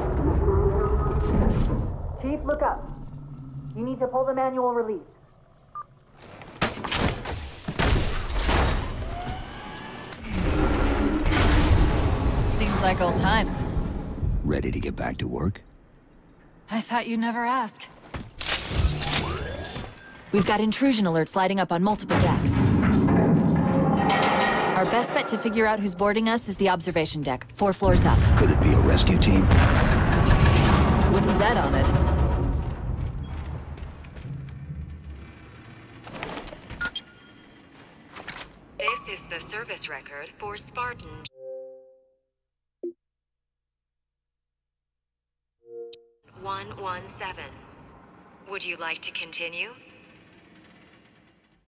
Chief, look up. You need to pull the manual release. Seems like old times. Ready to get back to work? I thought you'd never ask. We've got intrusion alerts lighting up on multiple decks. Our best bet to figure out who's boarding us is the observation deck, 4 floors up. Could it be a rescue team? Wouldn't bet on it. This is the service record for Spartan 117. Would you like to continue?